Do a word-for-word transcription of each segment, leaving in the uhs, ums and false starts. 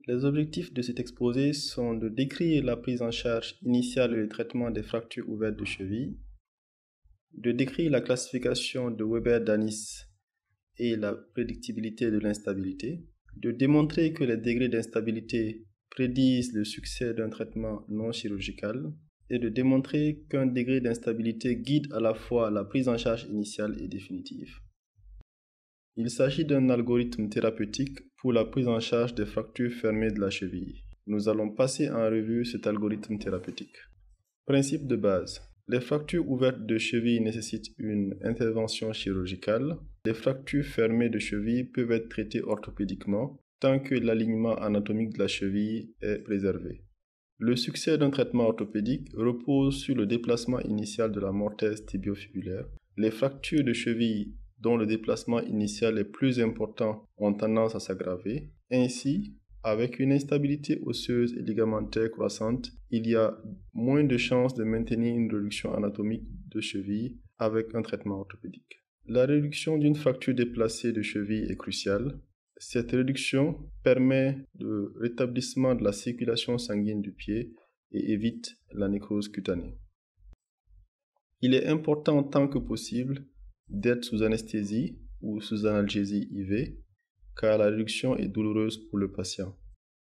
Les objectifs de cet exposé sont de décrire la prise en charge initiale et le traitement des fractures ouvertes de cheville, de décrire la classification de Weber-Danis et la prédictibilité de l'instabilité, de démontrer que les degrés d'instabilité prédisent le succès d'un traitement non chirurgical et de démontrer qu'un degré d'instabilité guide à la fois la prise en charge initiale et définitive. Il s'agit d'un algorithme thérapeutique pour la prise en charge des fractures fermées de la cheville. Nous allons passer en revue cet algorithme thérapeutique. Principe de base. Les fractures ouvertes de cheville nécessitent une intervention chirurgicale. Les fractures fermées de cheville peuvent être traitées orthopédiquement tant que l'alignement anatomique de la cheville est préservé. Le succès d'un traitement orthopédique repose sur le déplacement initial de la mortaise tibiofibulaire. Les fractures de cheville dont le déplacement initial est plus important ont tendance à s'aggraver. Ainsi, avec une instabilité osseuse et ligamentaire croissante, il y a moins de chances de maintenir une réduction anatomique de cheville avec un traitement orthopédique. La réduction d'une fracture déplacée de cheville est cruciale. Cette réduction permet le rétablissement de la circulation sanguine du pied et évite la nécrose cutanée. Il est important tant que possible d'être sous anesthésie ou sous analgésie I V, car la réduction est douloureuse pour le patient.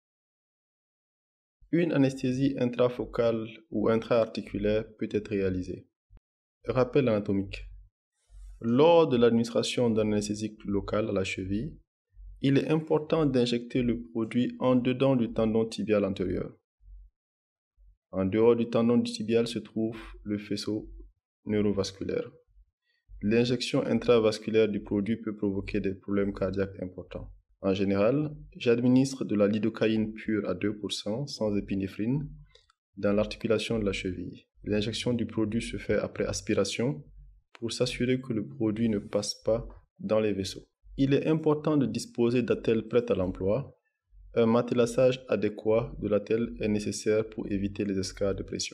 Une anesthésie intrafocale ou intra-articulaire peut être réalisée. Rappel anatomique. Lors de l'administration d'un anesthésique local à la cheville, il est important d'injecter le produit en dedans du tendon tibial antérieur. En dehors du tendon tibial se trouve le faisceau neurovasculaire. L'injection intravasculaire du produit peut provoquer des problèmes cardiaques importants. En général, j'administre de la lidocaïne pure à deux pour cent sans épinéphrine dans l'articulation de la cheville. L'injection du produit se fait après aspiration pour s'assurer que le produit ne passe pas dans les vaisseaux. Il est important de disposer d'attelles prêtes à l'emploi. Un matelassage adéquat de l'attelle est nécessaire pour éviter les escarres de pression.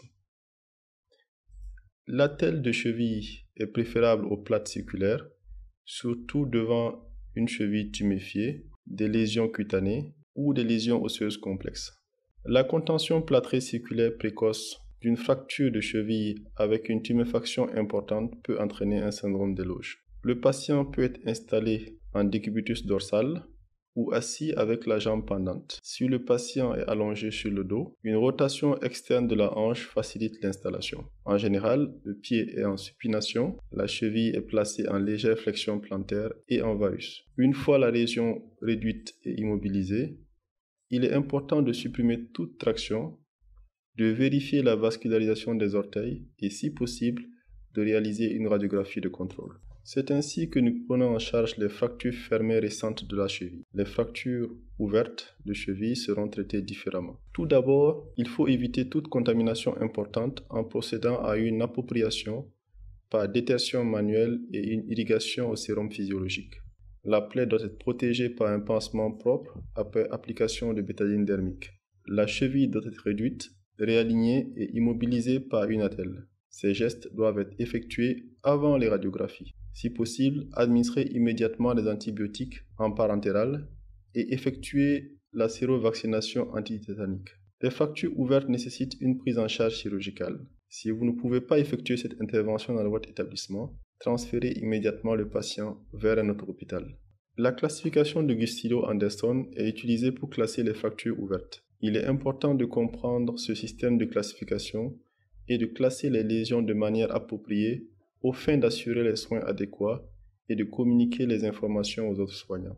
L'attelle de cheville est préférable aux plates circulaires, surtout devant une cheville tuméfiée, des lésions cutanées ou des lésions osseuses complexes. La contention plâtrée circulaire précoce d'une fracture de cheville avec une tuméfaction importante peut entraîner un syndrome d'éloge. Le patient peut être installé en décubitus dorsal ou assis avec la jambe pendante. Si le patient est allongé sur le dos, une rotation externe de la hanche facilite l'installation. En général, le pied est en supination, la cheville est placée en légère flexion plantaire et en varus. Une fois la lésion réduite et immobilisée, il est important de supprimer toute traction, de vérifier la vascularisation des orteils et, si possible, de réaliser une radiographie de contrôle. C'est ainsi que nous prenons en charge les fractures fermées récentes de la cheville. Les fractures ouvertes de cheville seront traitées différemment. Tout d'abord, il faut éviter toute contamination importante en procédant à une appropriation par détertion manuelle et une irrigation au sérum physiologique. La plaie doit être protégée par un pansement propre après application de bétadine dermique. La cheville doit être réduite, réalignée et immobilisée par une attelle. Ces gestes doivent être effectués avant les radiographies. Si possible, administrer immédiatement des antibiotiques en parentéral et effectuer la sérovaccination antitétanique. Les fractures ouvertes nécessitent une prise en charge chirurgicale. Si vous ne pouvez pas effectuer cette intervention dans votre établissement, transférez immédiatement le patient vers un autre hôpital. La classification de Gustido-Anderson est utilisée pour classer les fractures ouvertes. Il est important de comprendre ce système de classification et de classer les lésions de manière appropriée aux fins d'assurer les soins adéquats et de communiquer les informations aux autres soignants.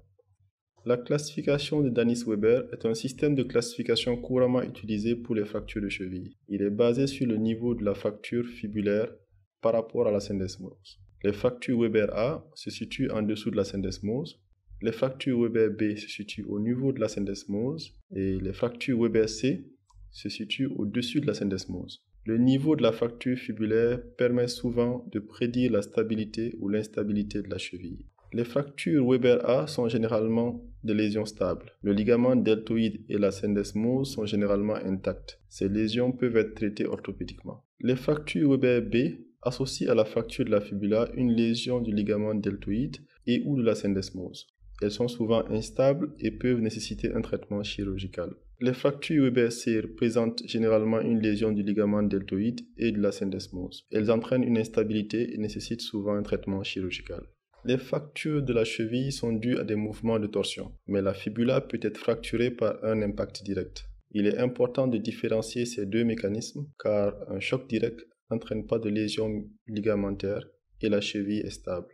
La classification de Danis-Weber est un système de classification couramment utilisé pour les fractures de cheville. Il est basé sur le niveau de la fracture fibulaire par rapport à la syndesmose. Les fractures Weber A se situent en dessous de la syndesmose, les fractures Weber B se situent au niveau de la syndesmose et les fractures Weber C se situent au-dessus de la syndesmose. Le niveau de la fracture fibulaire permet souvent de prédire la stabilité ou l'instabilité de la cheville. Les fractures Weber A sont généralement des lésions stables. Le ligament deltoïde et la syndesmose sont généralement intacts. Ces lésions peuvent être traitées orthopédiquement. Les fractures Weber B associent à la fracture de la fibula une lésion du ligament deltoïde et ou de la syndesmose. Elles sont souvent instables et peuvent nécessiter un traitement chirurgical. Les fractures U B S C représentent généralement une lésion du ligament deltoïde et de la syndesmose. Elles entraînent une instabilité et nécessitent souvent un traitement chirurgical. Les fractures de la cheville sont dues à des mouvements de torsion, mais la fibula peut être fracturée par un impact direct. Il est important de différencier ces deux mécanismes car un choc direct n'entraîne pas de lésion ligamentaire et la cheville est stable.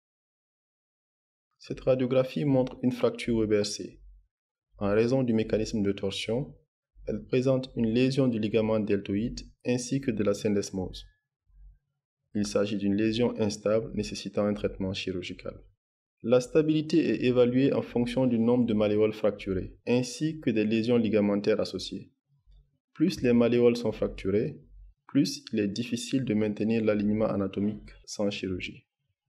Cette radiographie montre une fracture U B S C. En raison du mécanisme de torsion, elle présente une lésion du ligament deltoïde ainsi que de la syndesmose. Il s'agit d'une lésion instable nécessitant un traitement chirurgical. La stabilité est évaluée en fonction du nombre de malléoles fracturées, ainsi que des lésions ligamentaires associées. Plus les malléoles sont fracturées, plus il est difficile de maintenir l'alignement anatomique sans chirurgie.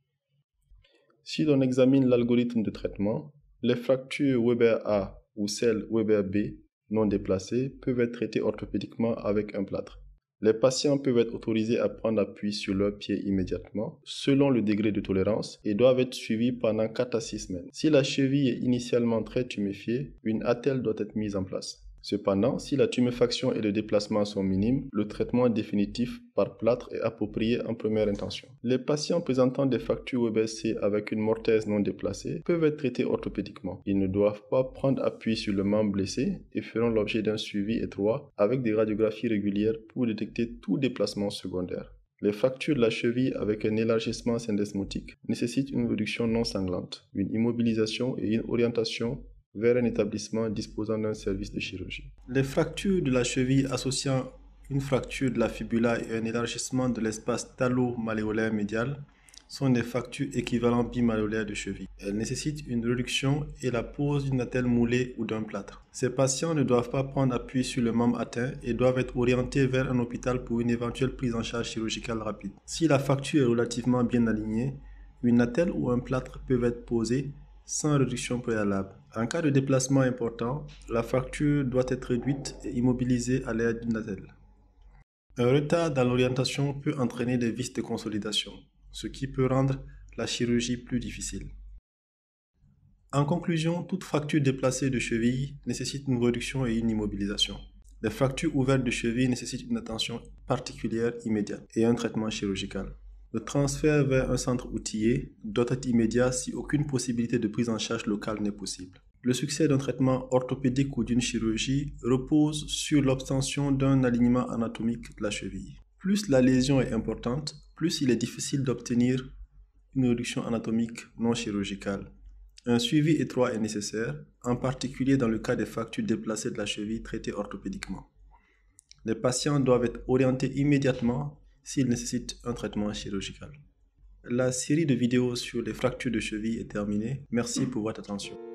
Si l'on examine l'algorithme de traitement, les fractures Weber A ou celles Weber B non déplacées peuvent être traitées orthopédiquement avec un plâtre. Les patients peuvent être autorisés à prendre appui sur leur pied immédiatement, selon le degré de tolérance, et doivent être suivis pendant quatre à six semaines. Si la cheville est initialement très tuméfiée, une attelle doit être mise en place. Cependant, si la tuméfaction et le déplacement sont minimes, le traitement définitif par plâtre est approprié en première intention. Les patients présentant des fractures U B S C avec une mortaise non déplacée peuvent être traités orthopédiquement. Ils ne doivent pas prendre appui sur le membre blessé et feront l'objet d'un suivi étroit avec des radiographies régulières pour détecter tout déplacement secondaire. Les fractures de la cheville avec un élargissement syndesmotique nécessitent une réduction non sanglante, une immobilisation et une orientation vers un établissement disposant d'un service de chirurgie. Les fractures de la cheville associant une fracture de la fibula et un élargissement de l'espace talo-malléolaire médial sont des fractures équivalents bimalléolaires de cheville. Elles nécessitent une réduction et la pose d'une attelle moulée ou d'un plâtre. Ces patients ne doivent pas prendre appui sur le membre atteint et doivent être orientés vers un hôpital pour une éventuelle prise en charge chirurgicale rapide. Si la fracture est relativement bien alignée, une attelle ou un plâtre peuvent être posés sans réduction préalable. En cas de déplacement important, la fracture doit être réduite et immobilisée à l'aide d'une attelle. Un retard dans l'orientation peut entraîner des vis de consolidation, ce qui peut rendre la chirurgie plus difficile. En conclusion, toute fracture déplacée de cheville nécessite une réduction et une immobilisation. Les fractures ouvertes de cheville nécessitent une attention particulière immédiate et un traitement chirurgical. Le transfert vers un centre outillé doit être immédiat si aucune possibilité de prise en charge locale n'est possible. Le succès d'un traitement orthopédique ou d'une chirurgie repose sur l'obtention d'un alignement anatomique de la cheville. Plus la lésion est importante, plus il est difficile d'obtenir une réduction anatomique non chirurgicale. Un suivi étroit est nécessaire, en particulier dans le cas des fractures déplacées de la cheville traitées orthopédiquement. Les patients doivent être orientés immédiatement s'il nécessite un traitement chirurgical. La série de vidéos sur les fractures de cheville est terminée. Merci pour votre attention.